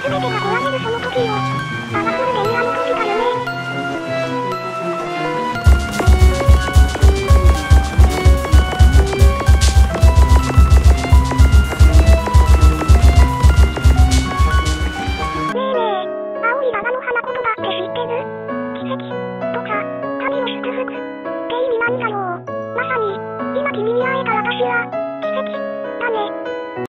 全てが壊れるその時よ。パワフルでいいあの時だよね。ねえねえ、青いバラの花言葉って知ってる？奇跡とか旅を祝福って意味なんだろう。まさに今君に会えた私は奇跡だね。